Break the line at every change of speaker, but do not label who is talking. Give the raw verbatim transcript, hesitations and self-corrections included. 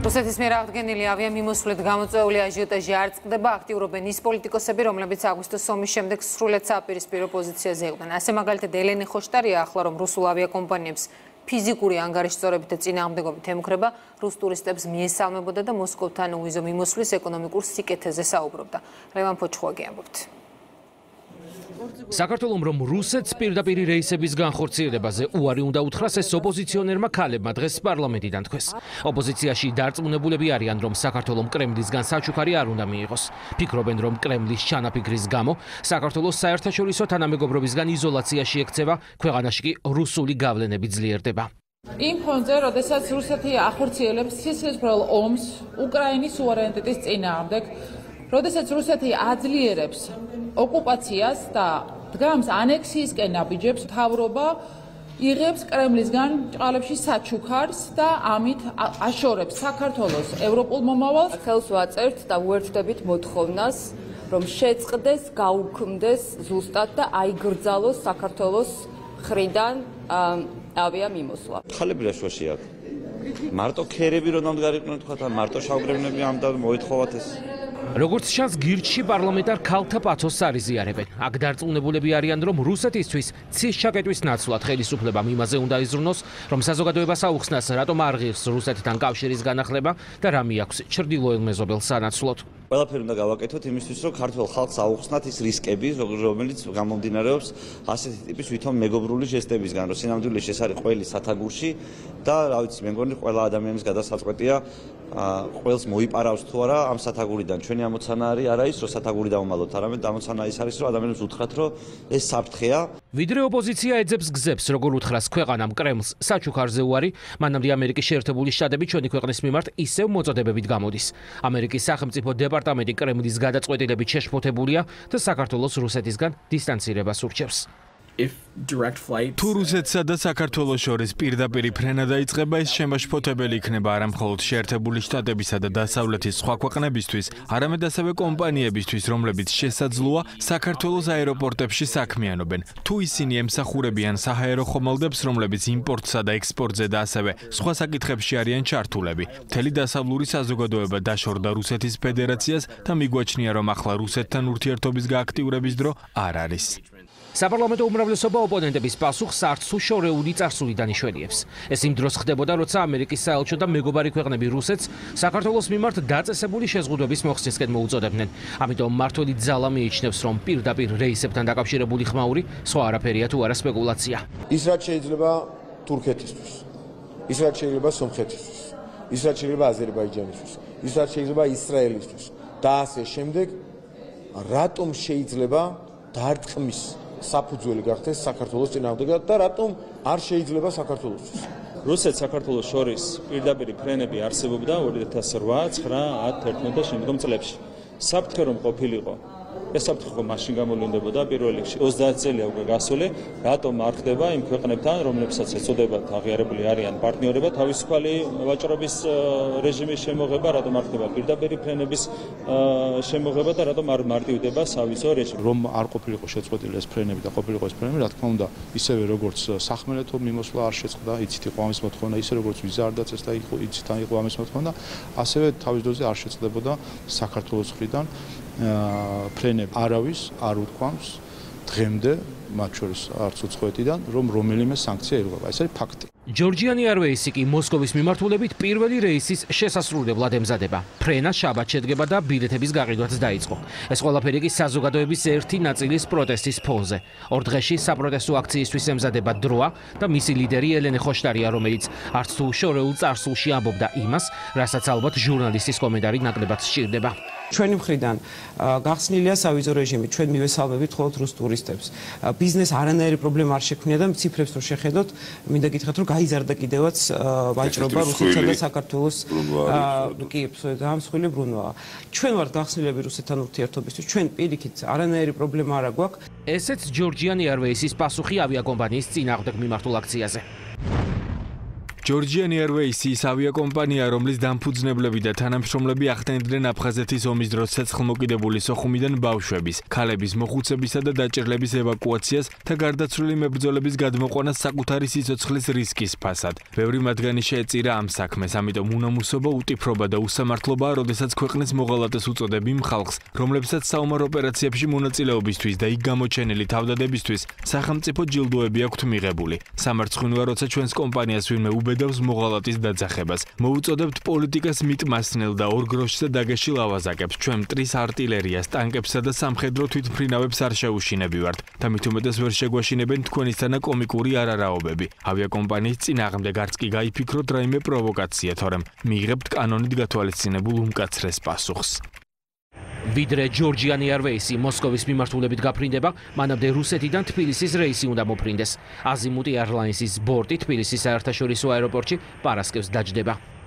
რუსეთის მიერ აღდგენილი ავიამიმოსვლით გამოწვეული აჟიოტაჟი არ წყდება, აქტიურობენ ის პოლიტიკოსები, რომლებიც აგვისტოს ომის შემდეგ სრულად საპირისპირო პოზიციაზე იყვნენ. ასე მაგალითად ელენე ხოშტარია ახლა რომ რუსულ ავიაკომპანიებს ფიზიკური ანგარიშწორებით და წინააღმდეგობით ემუქრება, რუს ტურისტებს მიესალმებოდა და მოსკოვთან უვიზო მიმოსვლის ეკონომიკურ სიკეთეზე საუბრობდა. ლევან ფოჩხუაგი ამბობთ.
საქართველომ რომ რუსეთს პირდაპირ რეისების განხორციელებაზე უარი უნდა უთხრას, ეს ოპოზიციონერმა ქალებმა დღეს პარლამენტიდან თქვეს. ოპოზიციაში დარწმუნებულები არიან, რომ საქართველომ კრემლისგან საჩუქარი არ უნდა მიიღოს. ფიქრობენ, რომ კრემლის ჩანაფიქრის გამო საქართველოს საერთაშორისო თანამეგობრობისგან იზოლაციაში ექცევა, ქვეყანაში კი რუსული გავლენები ძლიერდება.
იმ ფონზე, როდესაც რუსეთი ახორციელებს სიცილისფრელ ომს უკრაინის სუვერენიტეტის წინააღმდეგ, როდესაც რუსეთი აძლიერებს ოკუპაციას და დგამს ანექსიისკენ აბიჯებს, მთავრობა იღებს კრემლისგან ჭყალებში საჩუქარს და ამით აშორებს საქართველოს ევროპულ მომავალს.
ხელს ვაწერთ და უერთდებით მოთხოვნას, რომ შეწყდეს, გაუქმდეს ზუსტად და აიგრძალოს საქართველოს მხრიდან ავიამიმოსვლა.
ხალები რა შუაში აქვს? მარტო ქერები რომ დამდგარიყვნენ თქვა და მარტო შავგრევნები ამ და მოითხოვათ ეს.
როგორც ჩანს, გირჩი პარლამენტარ ქალთა პათოსს არ იზიარებენ. აქ დარწმუნებულები არიან, რომ რუსეთისთვის ცის ჩაკეტვის ნაცვლად ხელისუფლებამ იმაზე უნდა იზრუნოს, რომ საზოგადოებას აუხსნას, რატომ არ ღირს რუსეთთან კავშირის განახლება და რა მიაქვს ჩრდილოელ მეზობელ სანაცვლოდ.
ყველაფერი უნდა გავაკეთოთ იმისთვის, რომ ქართულ ხალხს აუხსნათ ის რისკები, რომელიც გამომდინარეობს ასეთი ტიპის ვითომ მეგობრული ჟესტებისგან, რომ სინამდვილეში ეს არის ყველი სათაგურში და რა ვიცი, მე მგონი ყველა ადამიანის გადასაწყვეტია ყველს მოიპარავს თუ არა ამ სათაგურიდან. ჩვენი ამოცანა არის არა ის, რომ სათაგური დავუმალოთ, არამედ ამოცანა ის არის, რომ ადამიანებს უთხრათ, რომ ეს საფრთხეა.
ვიდრე ოპოზიცია ეძებს გზებს, როგორ უთხრას ქვეყანამ კრემლს საჩუქარზე უარი, მანამდე ამერიკის შეერთებული შტატები ჩვენი ქვეყნის მიმართ ისევ მოწოდებებით გამოდის. ამერიკის სახელმწიფო დეპარტამენტი კრემლის გადაწყვეტილებით შეშფოთებულია და საქართველოს რუსეთისგან დისტანცირებას ურჩევს.
თუ რუსეთსა და საქართველოს შორის პირდაპირი ფრენა დაიწყება, ეს შემაშფოთებელი იქნება არა მხოლოდ შეერთებული შტატებისა და დასავლეთის სხვა ქვეყნებისთვის, არამედ ასევე კომპანიებისთვის, რომლებიც შესაძლოა საქართველოს აეროპორტებში საქმიანობენ. თუ ისინი ემსახურებიან საჰაერო ხომალდებს, რომლებიც იმპორტსა და ექსპორტზე და ასევე სხვა საკითხებში არიან ჩართულები. მთელი დასავლური საზოგადოება დაშორდა რუსეთის ფედერაციას და მიგვაჩნია, რომ ახლა რუსეთთან ურთიერთობის გააქტიურების დრო არ არის.
საპარლამენტო უმრავლესობა ოპონენტების პასუხს არც უშორეული წარსული დანიშნულებს. ეს იმ დროს ხდებოდა, როცა ამერიკის საელჩო და მეგობარი ქვეყნები რუსეთს საქართველოს მიმართ დაწესებული შეზღუდვების მოხსნისკენ მოუწოდებდნენ. ამიტომ მართველი ძალა მიიჩნევს, რომ პირდაპირ რეისებთან დაკავშირებული ხმაური სხვა არაფერია თუ არა სპეკულაცია.
ის რაც შეიძლება თურქეთისთვის, ის რაც შეიძლება სომხეთისთვის, ის რაც შეიძლება აზერბაიჯანისთვის, ის რაც შეიძლება ისრაელისთვის და ასე შემდეგ, რატომ შეიძლება დარტყმის საფუძველი გახდეს საქართველოს წინააღმდეგ და რატომ არ შეიძლება საქართველოსთვის.
რუსეთს საქართველოს შორის პირდაპირი ფრენები არსებობდა ორი ათას რვა, ცხრა, ათი, ათერთმეტ და შემდგომ წლებში. საფრთხე რომ ყოფილიყო, ეს საფრთხე მაშინ გამოვლინდებოდა პირველ რიგში ოცდაათი წელი უკვე გასული, რატომ არ ხდება იმ ქვეყნებთან, რომლებსაც ეწოდებათ აღიარებული არიან პარტნიორობა, თავისუფალი ვაჭრობის რეჟიმის შემოღება, რატომ არ ხდება პირდაპირი ფრენების შემოღება და რატომ არ მარტივდება სავიზო რეჟიმი.
რომ არ ყოფილიყო შეწყვეტილი ეს ფრენები და ყოფილიყო ეს ფრენები, რა თქმა უნდა, ისევე როგორც სახმელეთო მიმოსვლა არ შეწყდა, იცით იყო ამის მოთხოვნა, ისე როგორც ვიზა არ დაწესდა, იყო იცით იყო ამის მოთხოვნა, ასევე თავის დროზე არ შეწყდებოდა საქართველოს მხრიდან ფრენები. არავის არ უთქვამს დღემდე, მათ შორის არც უცხოეთიდან, რომ რომელიმე სანქცია იღება. ეს არის ფაქტი.
ჯორჯიანი არვეისი კი მოსკოვის მიმართულებით პირველი რეისის შესასრულებლად ემზადება. ფრენა შაბათ შედგება და ბილეთების გაყიდვაც დაიწყო. ეს ყველაფერი კი საზოგადოების ერთი ნაწილის პროტესტის ფონზე. ორ დღეში საპროტესტო აქციისთვის ემზადება დროა და მისი ლიდერი ელენე ხოშტარია, რომელიც არც თუ შორეულ წარსულში ამბობდა იმას, რასაც ალბათ ჟურნალისტის კომენტარი ნაკლებად სჭირდება.
ჩვენი მხრიდან გახსნილია სავიზო რეჟიმი, ჩვენ მივესალმებით მხოლოდ რუს ტურისტებს. ბიზნეს არანაირი პრობლემა არ შექმნია და ციფრებს რო შეხედოთ, მინდა გითხრათ, რომ გაიზარდა კიდევაც ვაჭრობა რუსეთსა და საქართველოს კი დამსხვილი ბრუნვაა. ჩვენ ვართ გახსნილები რუსეთთან ურთიერთობისთვის, ჩვენ პირიქით არანაირი პრობლემა არ აქვს.
ესეც ჯორჯიანი არვეისის პასუხი ავიაკომპანიის წინააღმდეგ მიმართულ აქციაზე.
Georgian Airways ის ავიაკომპანია, რომლის დამფუძნებლები და თანამშრომლები ახდენდნენ აფხაზეთის ომის დროს ცეცხლმოკიდებული სოხუმიდან ბავშვების, ქალების მოხუცებისა და დაჭრილების ევაკუაციას და გარდაცვლილი მებრძოლების გადმოყვანას საკუთარი სიცოცხლის რისკის ფასად. Ბევრი მათგანი შეეწირა ამ საქმეს, ამიტომ უნამუსობა, უტიფრობა და უსამართლობაა, როდესაც ქვეყნის მოღალატეს უწოდებ იმ ხალხს, რომლებსაც საომარ ოპერაციებში მონაწილეობისთვის და იქ გამოჩენილი თავდადებისთვის სახელმწიფო ჯილდოები აქვთ მიღებული. სამარცხვინოა, როცა ჩვენს კომპანიას ვინმე უბედავს მოღალატის დაძახებას. მოვუწოდებთ პოლიტიკას მიტმასნელ და ორ გროშზე დაგეშილ ავაზაკებს. ჩვენ მტრის არტილერიას, ტანკებსა და სამხედრო თვითმფრინავებს არ შეუშინებივართ და მით უმეტეს ვერ შეგვაშინებენ თქვენისთანა კომიკური არარაობები. ავიაკომპანიის წინააღმდეგ არც კი გაიფიქროთ რაიმე პროვოკაცია, თორემ მიიღებთ კანონით გათვალისწინებულ უმკაცრეს პასუხს.
ვიდრე Georgian Airways მოსკოვის მიმართულებით გაფრინდება, მანამდე რუსეთიდან თბილისის რეისი უნდა მოფრინდეს. Azimut Airlines-ის ბორტი თბილისის საერთაშორისო აეროპორტში პარასკევს დაჯდება.